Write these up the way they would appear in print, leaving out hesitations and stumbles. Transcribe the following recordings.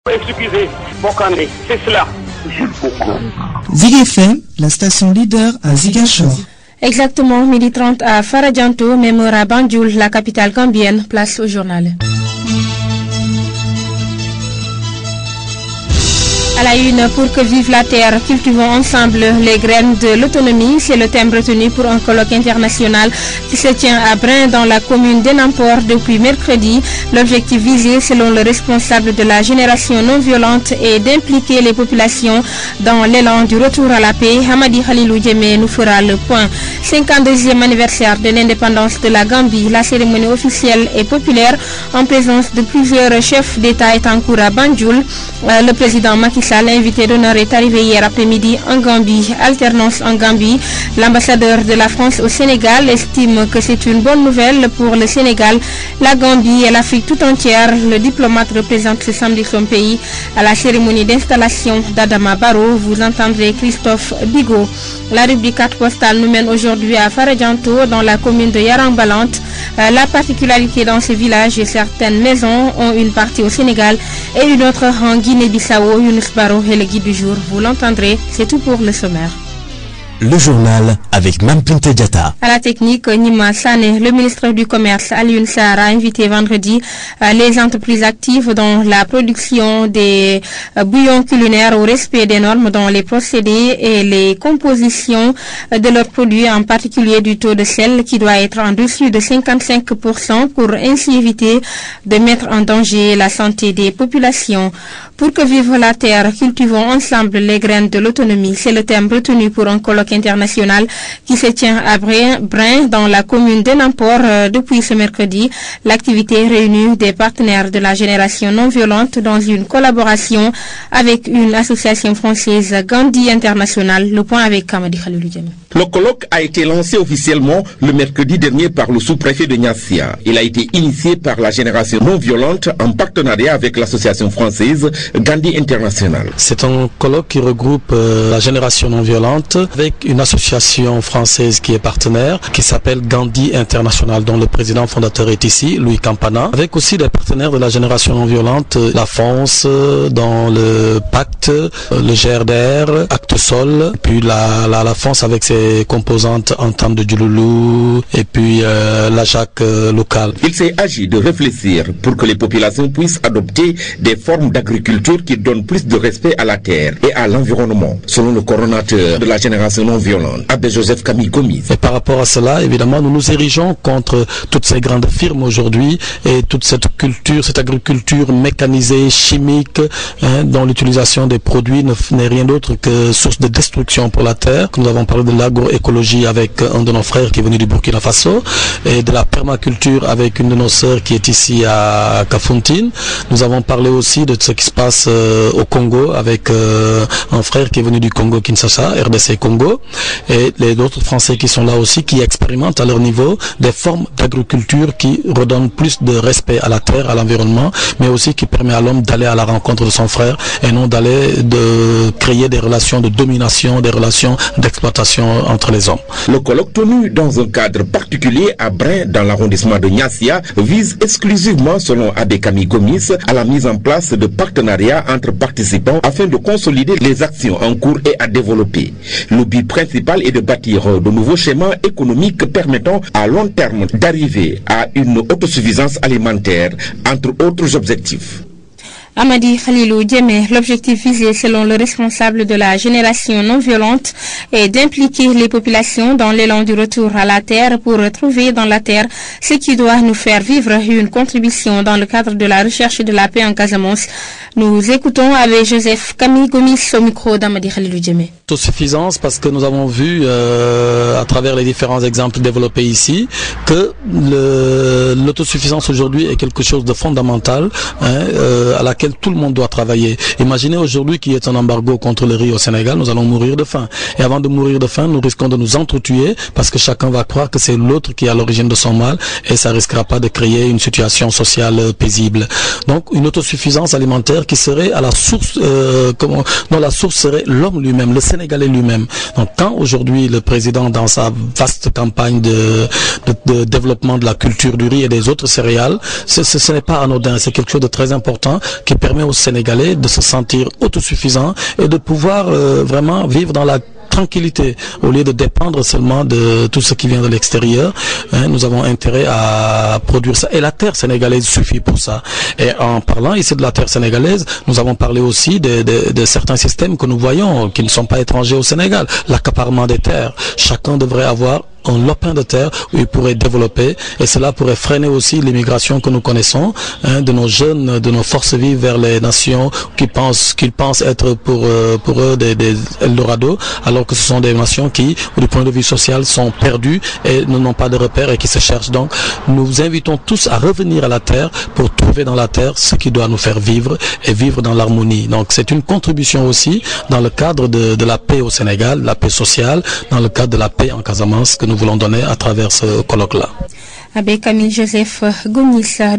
Excusez, Bokandé, c'est cela. Zig FM, la station leader à Ziguinchor. Exactement, 12h30 à Faradianto, Memora Banjul, la capitale gambienne. Place au journal. À la une, pour que vive la terre, cultivons ensemble les graines de l'autonomie. C'est le thème retenu pour un colloque international qui se tient à Brin dans la commune d'Enampor depuis mercredi. L'objectif visé, selon le responsable de la génération non violente, est d'impliquer les populations dans l'élan du retour à la paix. Hamadi Khalilou Djemé nous fera le point. 52e anniversaire de l'indépendance de la Gambie. La cérémonie officielle et populaire en présence de plusieurs chefs d'État est en cours à Banjul. Le président Macky Sall, l'invité d'honneur, est arrivé hier après-midi en Gambie. Alternance en Gambie. L'ambassadeur de la France au Sénégal estime que c'est une bonne nouvelle pour le Sénégal, la Gambie et l'Afrique tout entière. Le diplomate représente ce samedi son pays à la cérémonie d'installation d'Adama Barrow. Vous entendrez Christophe Bigot. La rubrique 4 postale nous mène aujourd'hui à Faradianto, dans la commune de Yarang-Balante. La particularité dans ce village est certaines maisons ont une partie au Sénégal et une autre en Guinée-Bissau. Younous Baro est le guide du jour. Vous l'entendrez, c'est tout pour le sommaire. Le journal avec Mampinte Diata. À la technique, Nima Sané, le ministre du Commerce, Alioune Sarr, a invité vendredi les entreprises actives dans la production des bouillons culinaires au respect des normes dans les procédés et les compositions de leurs produits, en particulier du taux de sel qui doit être en dessus de 55% pour ainsi éviter de mettre en danger la santé des populations. Pour que vive la terre, cultivons ensemble les graines de l'autonomie. C'est le thème retenu pour un colloque international qui se tient à Brin dans la commune d'Enampor depuis ce mercredi. L'activité réunit des partenaires de la génération non violente dans une collaboration avec une association française, Gandhi International. Le point avec Kamadi Khalilou Djemé. Le colloque a été lancé officiellement le mercredi dernier par le sous-préfet de Niassia. Il a été initié par la génération non violente en partenariat avec l'association française Gandhi International. C'est un colloque qui regroupe la génération non violente avec une association française qui est partenaire, qui s'appelle Gandhi International, dont le président fondateur est ici, Louis Campana, avec aussi des partenaires de la génération non violente, la France dans le pacte, le GRDR, Acte Sol, puis la France avec ses composantes Entente de Djouloulou, et puis la JAC locale. Il s'est agi de réfléchir pour que les populations puissent adopter des formes d'agriculture qui donnent plus de respect à la terre et à l'environnement, selon le coordonnateur de la génération non violente, Abbé Joseph Camille Gomis. Et par rapport à cela, évidemment, nous nous érigeons contre toutes ces grandes firmes aujourd'hui et toute cette culture, cette agriculture mécanisée, chimique, dont l'utilisation des produits n'est rien d'autre que source de destruction pour la terre. Nous avons parlé de l'agroécologie avec un de nos frères qui est venu du Burkina Faso et de la permaculture avec une de nos sœurs qui est ici à Kafountine. Nous avons parlé aussi de ce qui se passe au Congo avec un frère qui est venu du Congo Kinshasa, RDC Congo, et les autres Français qui sont là aussi, qui expérimentent à leur niveau des formes d'agriculture qui redonnent plus de respect à la terre, à l'environnement, mais aussi qui permet à l'homme d'aller à la rencontre de son frère et non de créer des relations de domination, des relations d'exploitation entre les hommes. Le colloque tenu dans un cadre particulier à Brin, dans l'arrondissement de Niassia, vise exclusivement, selon Abbé Camille Gomis, à la mise en place de partenariats entre participants afin de consolider les actions en cours et à développer. Le but principal est de bâtir de nouveaux schémas économiques permettant à long terme d'arriver à une autosuffisance alimentaire, entre autres objectifs. Amadi Khalilou Djemé, l'objectif visé selon le responsable de la génération non violente est d'impliquer les populations dans l'élan du retour à la terre pour retrouver dans la terre ce qui doit nous faire vivre, une contribution dans le cadre de la recherche de la paix en Casamance. Nous écoutons avec Joseph Camille Gomis au micro d'Amadi Khalilou Djemé. Autosuffisance parce que nous avons vu à travers les différents exemples développés ici que l'autosuffisance aujourd'hui est quelque chose de fondamental à laquelle tout le monde doit travailler. Imaginez aujourd'hui qu'il y ait un embargo contre le riz au Sénégal, nous allons mourir de faim. Et avant de mourir de faim, nous risquons de nous entretuer parce que chacun va croire que c'est l'autre qui est à l'origine de son mal et ça risquera pas de créer une situation sociale paisible. Donc une autosuffisance alimentaire qui serait à la source, dont la source serait l'homme lui-même, le Sénégalais lui-même. Donc quand aujourd'hui le président, dans sa vaste campagne de développement de la culture du riz et des autres céréales, ce n'est pas anodin, c'est quelque chose de très important qui permet aux Sénégalais de se sentir autosuffisants et de pouvoir vraiment vivre dans la tranquillité, au lieu de dépendre seulement de tout ce qui vient de l'extérieur. Nous avons intérêt à produire ça. Et la terre sénégalaise suffit pour ça. Et en parlant ici de la terre sénégalaise, nous avons parlé aussi de certains systèmes que nous voyons, qui ne sont pas étrangers au Sénégal. L'accaparement des terres. Chacun devrait avoir un lopin de terre où il pourrait développer, et cela pourrait freiner aussi l'immigration que nous connaissons, de nos jeunes, de nos forces vives vers les nations qu'ils pensent être pour eux des Eldorado, alors que ce sont des nations qui, du point de vue social, sont perdues et n'ont pas de repères et qui se cherchent. Donc, nous vous invitons tous à revenir à la terre pour trouver dans la terre ce qui doit nous faire vivre et vivre dans l'harmonie. Donc, c'est une contribution aussi dans le cadre de la paix au Sénégal, la paix sociale, dans le cadre de la paix en Casamance que nous voulons donner à travers ce colloque-là. Abbé Camille Joseph Gomis,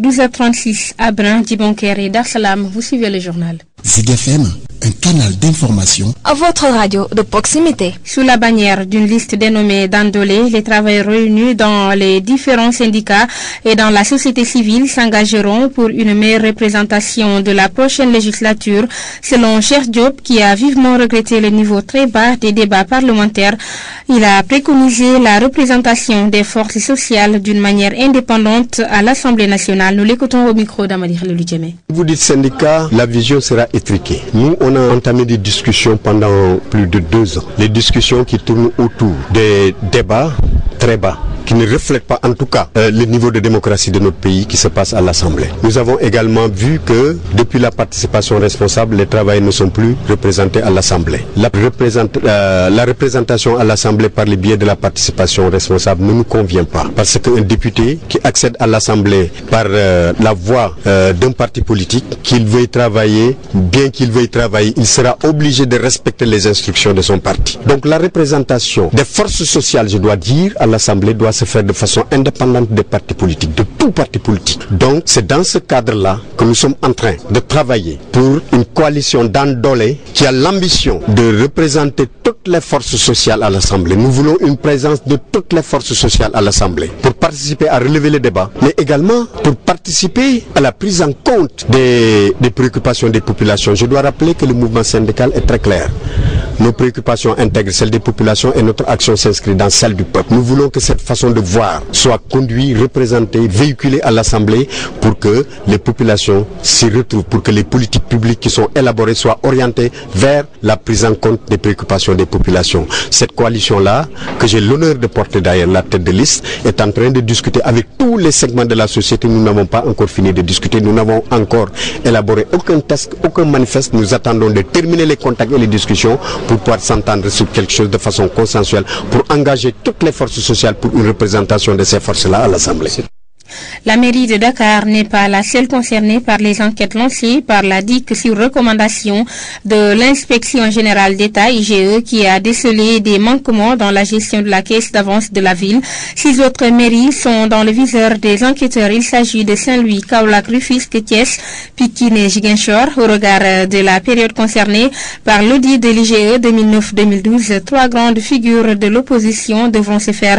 12h36 à Brin, Dibonker et Dar Salam, vous suivez le journal. Zik FM, un canal d'information à votre radio de proximité. Sous la bannière d'une liste dénommée Dandolé, les travailleurs réunis dans les différents syndicats et dans la société civile s'engageront pour une meilleure représentation de la prochaine législature, selon Cheikh Diop, qui a vivement regretté le niveau très bas des débats parlementaires. Il a préconisé la représentation des forces sociales d'une manière indépendante à l'Assemblée nationale. Nous l'écoutons au micro d'Amadi Khalilou. Vous dites syndicat, la vision sera étriquée. Nous, on a entamé des discussions pendant plus de 2 ans. Les discussions qui tournent autour des débats très bas, qui ne reflètent pas en tout cas le niveau de démocratie de notre pays qui se passe à l'Assemblée. Nous avons également vu que depuis la participation responsable, les travailleurs ne sont plus représentés à l'Assemblée. La représentation à l'Assemblée par le biais de la participation responsable ne nous convient pas. Parce qu'un député qui accède à l'Assemblée par la voie d'un parti politique, qu'il veuille travailler, bien qu'il veuille travailler, il sera obligé de respecter les instructions de son parti. Donc la représentation des forces sociales, je dois dire, à l'Assemblée doit se faire de façon indépendante des partis politiques, de tout parti politique. Donc c'est dans ce cadre-là que nous sommes en train de travailler pour une coalition d'Andolé qui a l'ambition de représenter toutes les forces sociales à l'Assemblée. Nous voulons une présence de toutes les forces sociales à l'Assemblée pour participer à relever les débats, mais également pour participer à la prise en compte des préoccupations des populations. Je dois rappeler que le mouvement syndical est très clair. Nos préoccupations intègrent celles des populations et notre action s'inscrit dans celle du peuple. Nous voulons que cette façon de voir soit conduite, représentée, véhiculée à l'Assemblée pour que les populations s'y retrouvent, pour que les politiques publiques qui sont élaborées soient orientées vers la prise en compte des préoccupations des populations. Cette coalition-là, que j'ai l'honneur de porter d'ailleurs la tête de liste, est en train de discuter avec tous les segments de la société. Nous n'avons pas encore fini de discuter, nous n'avons encore élaboré aucun texte, aucun manifeste. Nous attendons de terminer les contacts et les discussions pour pouvoir s'entendre sur quelque chose de façon consensuelle, pour engager toutes les forces sociales pour une représentation de ces forces-là à l'Assemblée. La mairie de Dakar n'est pas la seule concernée par les enquêtes lancées par la DIC sur recommandation de l'inspection générale d'État IGE qui a décelé des manquements dans la gestion de la caisse d'avance de la ville. 6 autres mairies sont dans le viseur des enquêteurs. Il s'agit de Saint-Louis, Kaolack, Rufisque, Thiès, Pikine et Ziguinchor. Au regard de la période concernée par l'audit de l'IGE 2009-2012, 3 grandes figures de l'opposition devront se faire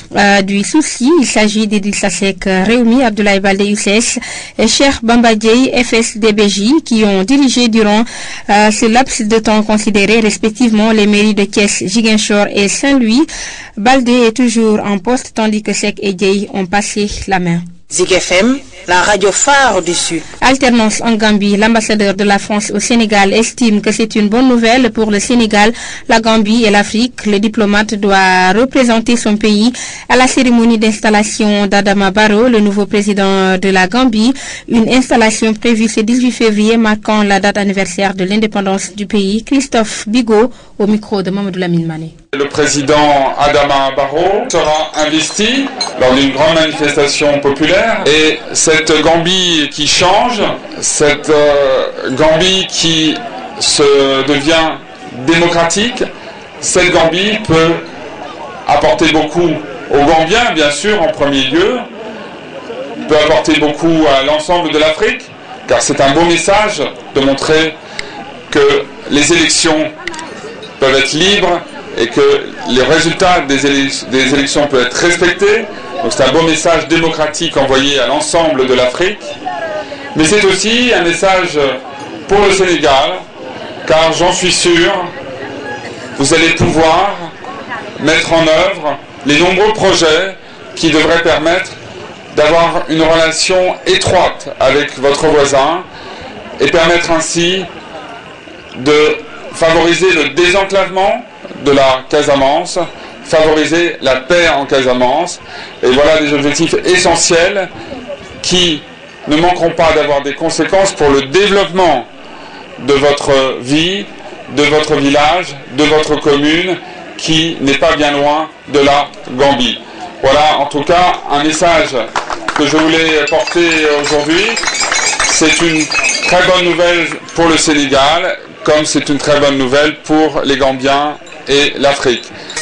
du souci. Il s'agit d'Idrissa Seck, Réumi Abdoulaye Baldé UCS et Cheikh Bamba Dièye FSDBJ qui ont dirigé durant ce laps de temps considéré respectivement les mairies de Thiès, Ziguinchor et Saint-Louis. Baldé est toujours en poste tandis que Seck et Dièye ont passé la main. Zik FM, la radio phare du Sud. Alternance en Gambie. L'ambassadeur de la France au Sénégal estime que c'est une bonne nouvelle pour le Sénégal, la Gambie et l'Afrique. Le diplomate doit représenter son pays à la cérémonie d'installation d'Adama Barrow, le nouveau président de la Gambie. Une installation prévue ce 18 février marquant la date anniversaire de l'indépendance du pays. Christophe Bigot au micro de Mamadou Lamine Mané. Le président Adama Barrow sera investi lors d'une grande manifestation populaire et cette Gambie qui change, cette Gambie qui devient démocratique, cette Gambie peut apporter beaucoup aux Gambiens, bien sûr, en premier lieu, peut apporter beaucoup à l'ensemble de l'Afrique, car c'est un beau message de montrer que les élections peuvent être libres et que les résultats des élections peuvent être respectés. Donc c'est un beau message démocratique envoyé à l'ensemble de l'Afrique. Mais c'est aussi un message pour le Sénégal, car j'en suis sûr, vous allez pouvoir mettre en œuvre les nombreux projets qui devraient permettre d'avoir une relation étroite avec votre voisin et permettre ainsi de favoriser le désenclavement de la Casamance, favoriser la paix en Casamance. Et voilà des objectifs essentiels qui ne manqueront pas d'avoir des conséquences pour le développement de votre vie, de votre village, de votre commune, qui n'est pas bien loin de la Gambie. Voilà en tout cas un message que je voulais porter aujourd'hui. C'est une très bonne nouvelle pour le Sénégal, comme c'est une très bonne nouvelle pour les Gambiens et l'Afrique.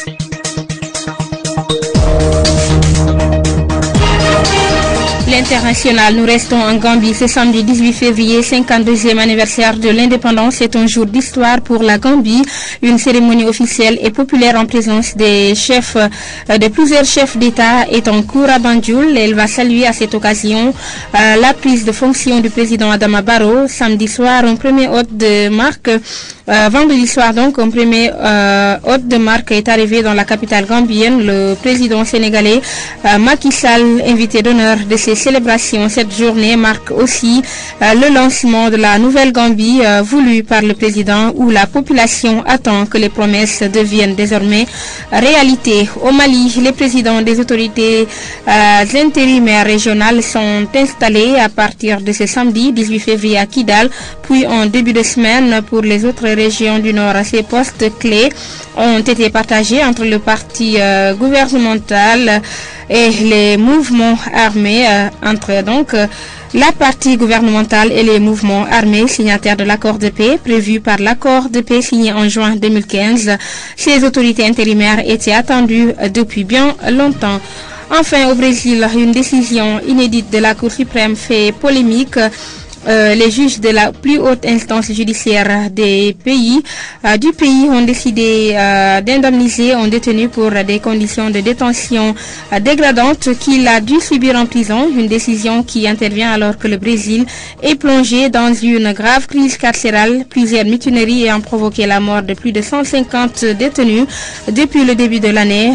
L'international, nous restons en Gambie ce samedi 18 février, 52e anniversaire de l'indépendance. C'est un jour d'histoire pour la Gambie. Une cérémonie officielle et populaire en présence des chefs, de plusieurs chefs d'État est en cours à Banjul. Elle va saluer à cette occasion la prise de fonction du président Adama Barrow. Samedi soir, un premier hôte de marque. Vendredi soir, donc, un premier hôte de marque est arrivé dans la capitale gambienne. Le président sénégalais Macky Sall, invité d'honneur de ces célébrations. Cette journée marque aussi le lancement de la nouvelle Gambie voulue par le président, où la population attend que les promesses deviennent désormais réalité. Au Mali, les présidents des autorités intérimaires régionales sont installés à partir de ce samedi 18 février à Kidal, puis en début de semaine pour les autres régions du Nord. Ces postes clés ont été partagés entre le parti gouvernemental et les mouvements armés, entre donc la partie gouvernementale et les mouvements armés signataires de l'accord de paix prévu par l'accord de paix signé en juin 2015. Ces autorités intérimaires étaient attendues depuis bien longtemps. Enfin, au Brésil, une décision inédite de la Cour suprême fait polémique. Les juges de la plus haute instance judiciaire du pays ont décidé d'indemniser un détenu pour des conditions de détention dégradantes qu'il a dû subir en prison. Une décision qui intervient alors que le Brésil est plongé dans une grave crise carcérale. Plusieurs mutineries ayant provoqué la mort de plus de 150 détenus depuis le début de l'année.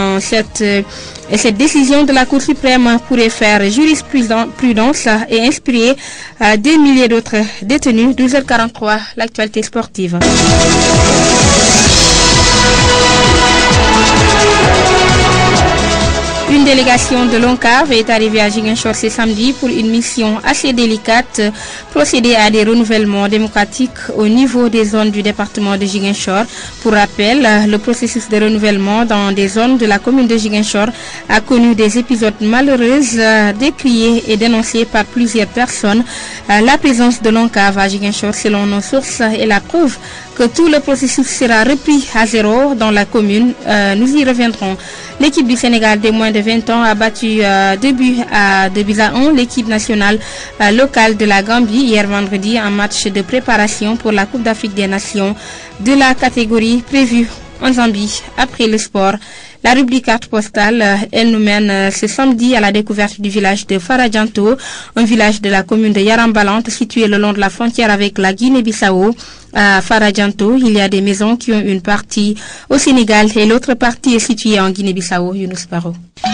Cette décision de la Cour suprême pourrait faire jurisprudence et inspirer des milliers d'autres détenus. 12h43, l'actualité sportive. Une délégation de l'ONCAV est arrivée à Ziguinchor ce samedi pour une mission assez délicate, procéder à des renouvellements démocratiques au niveau des zones du département de Ziguinchor. Pour rappel, le processus de renouvellement dans des zones de la commune de Ziguinchor a connu des épisodes malheureux décriés et dénoncés par plusieurs personnes. La présence de l'ONCAV à Ziguinchor, selon nos sources, est la preuve que tout le processus sera repris à zéro dans la commune. Nous y reviendrons. L'équipe du Sénégal des moins de 20 ans a battu 2 buts à 1 l'équipe nationale locale de la Gambie hier vendredi en match de préparation pour la Coupe d'Afrique des Nations de la catégorie prévue en Zambie. Après le sport, la rubrique carte postale, elle nous mène ce samedi à la découverte du village de Faradianto, un village de la commune de Yarambalante situé le long de la frontière avec la Guinée-Bissau. À Faradianto, il y a des maisons qui ont une partie au Sénégal et l'autre partie est située en Guinée-Bissau. Younous Baro.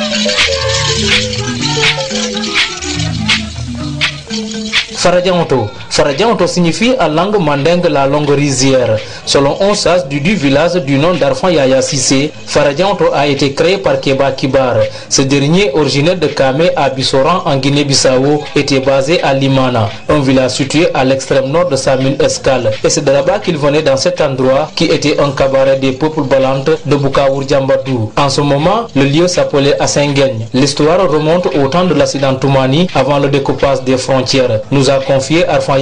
Faradianto signifie en langue mandingue la longue rizière. Selon un sage du village du nom d'Arfan Yaya Sissé, Faradianto a été créé par Keba Kibar. Ce dernier, originaire de Kamé à Bissoran en Guinée-Bissau, était basé à Limana, un village situé à l'extrême nord de Samun Escale. Et c'est de là-bas qu'il venait dans cet endroit qui était un cabaret des peuples balantes de Bukaour Djambadou. En ce moment, le lieu s'appelait Assengen. L'histoire remonte au temps de l'accident Toumani avant le découpage des frontières. Nous a confié Arfan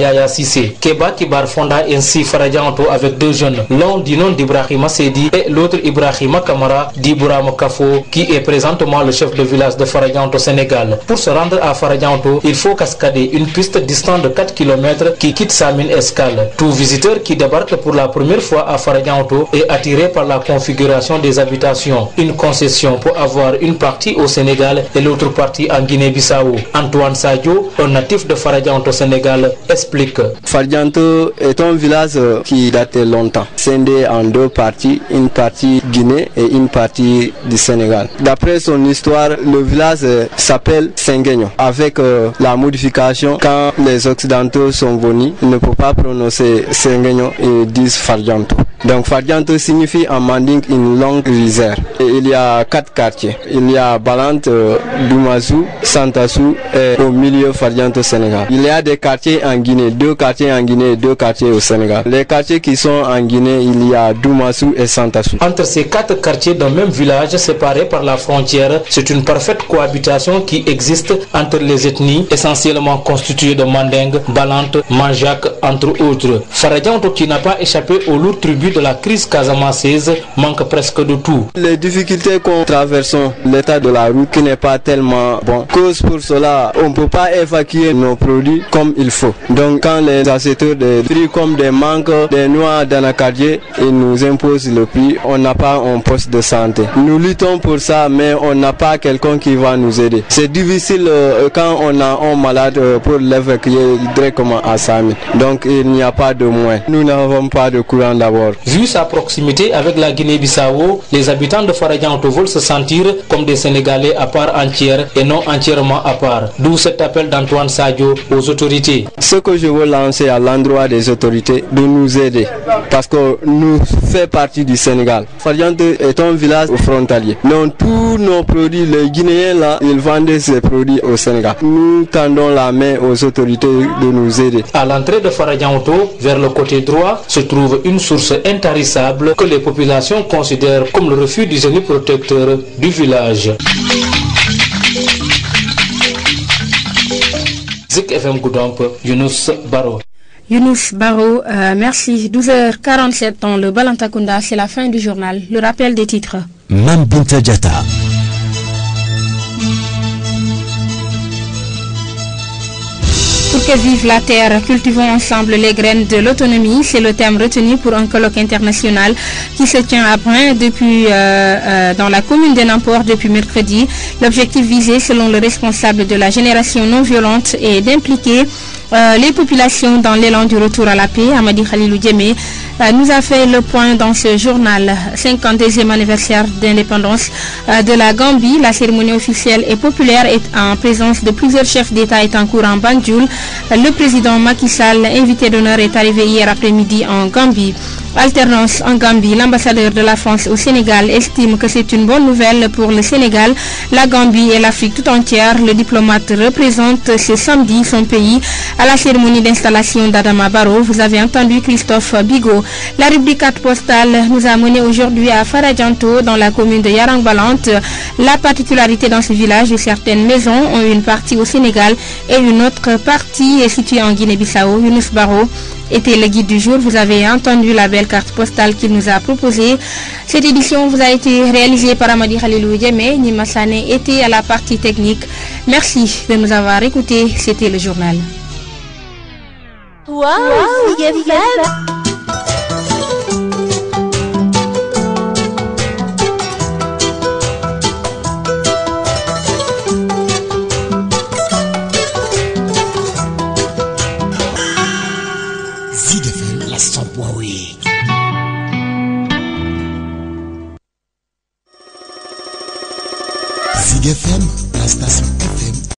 Yaya Cissé. Keba Kibar fonda ainsi Faradianto avec deux jeunes, l'un du nom d'Ibrahima Sedi et l'autre Ibrahima Kamara d'Ibrahima Kafo, qui est présentement le chef de village de Faradianto, Sénégal. Pour se rendre à Faradianto, il faut cascader une piste distante de 4 km qui quitte Samin Escale. Tout visiteur qui débarque pour la première fois à Faradianto est attiré par la configuration des habitations. Une concession pour avoir une partie au Sénégal et l'autre partie en Guinée-Bissau. Antoine Sadio, un natif de Faradianto, Sénégal, explique. Faradianto est un village qui date longtemps, scindé en deux parties, une partie Guinée et une partie du Sénégal. D'après son histoire, le village s'appelle Sengenyo. Avec la modification, quand les Occidentaux sont venus, ils ne peuvent pas prononcer Sengenyo et disent Faradianto. Donc Faradianto signifie en mandingue une longue rizière. Et il y a 4 quartiers. Il y a Balante, Doumazou, Santassou et au milieu Faradianto, Sénégal. Il y a des quartiers en Guinée, 2 quartiers en Guinée et 2 quartiers au Sénégal. Les quartiers qui sont en Guinée, il y a Doumazou et Santassou. Entre ces 4 quartiers d'un même village séparés par la frontière, c'est une parfaite cohabitation qui existe entre les ethnies essentiellement constituées de Mandingue, Balante, Manjak, entre autres. Faradianto, qui n'a pas échappé au lourd tribut de la crise casamançaise, manque presque de tout. Les difficultés qu'on traverse, l'état de la route qui n'est pas tellement bon. Cause pour cela, on ne peut pas évacuer nos produits comme il faut. Donc quand les acheteurs des prix comme des mangues, des noix d'anacardier, ils nous imposent le prix, on n'a pas un poste de santé. Nous luttons pour ça, mais on n'a pas quelqu'un qui va nous aider. C'est difficile quand on a un malade pour l'évacuer directement à Sami. Donc il n'y a pas de moyens. Nous n'avons pas de courant d'abord. Vu sa proximité avec la Guinée-Bissau, les habitants de Faradianto veulent se sentir comme des Sénégalais à part entière et non entièrement à part. D'où cet appel d'Antoine Sadio aux autorités. Ce que je veux lancer à l'endroit des autorités, de nous aider, parce que nous faisons partie du Sénégal. Faradianto est un village frontalier. Donc tous nos produits, les Guinéens là, ils vendent ces produits au Sénégal. Nous tendons la main aux autorités de nous aider. À l'entrée de Faradianto, vers le côté droit, se trouve une source intarissable que les populations considèrent comme le refuge du génie protecteur du village. Zik FM Goudomp, Younous Baro. Younous Baro, merci. 12h47 dans le Balantakunda, c'est la fin du journal. Le rappel des titres. Mam Binta Diatta. Pour que vive la terre, cultivons ensemble les graines de l'autonomie. C'est le thème retenu pour un colloque international qui se tient à Brin dans la commune de Namport depuis mercredi. L'objectif visé, selon le responsable de la génération non violente, est d'impliquer les populations dans l'élan du retour à la paix. Amadi Khalilou Djemé nous a fait le point dans ce journal. 52e anniversaire d'indépendance de la Gambie. La cérémonie officielle et populaire est en présence de plusieurs chefs d'État est en cours en Banjul. Le président Macky Sall, invité d'honneur, est arrivé hier après-midi en Gambie. Alternance en Gambie. L'ambassadeur de la France au Sénégal estime que c'est une bonne nouvelle pour le Sénégal, la Gambie et l'Afrique tout entière. Le diplomate représente ce samedi son pays à la cérémonie d'installation d'Adama Barrow. Vous avez entendu Christophe Bigot. La rubrique 4 postale nous a mené aujourd'hui à Faradianto, dans la commune de Yarang-Balante. La particularité dans ce village, certaines maisons ont une partie au Sénégal et une autre partie est située en Guinée-Bissau. Younous Baro était le guide du jour. Vous avez entendu la belle carte postale qu'il nous a proposée. Cette édition vous a été réalisée par Amadi Khalilou Djemé. Nima Sané était à la partie technique. Merci de nous avoir écoutés. C'était le journal. Wow,